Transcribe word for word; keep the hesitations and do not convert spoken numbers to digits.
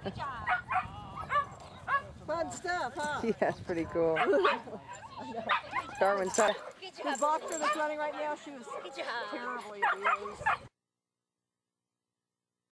Fun stuff, huh? Yeah, it's pretty cool. Darwin's. The boxer that's running right now, she was terribly abused.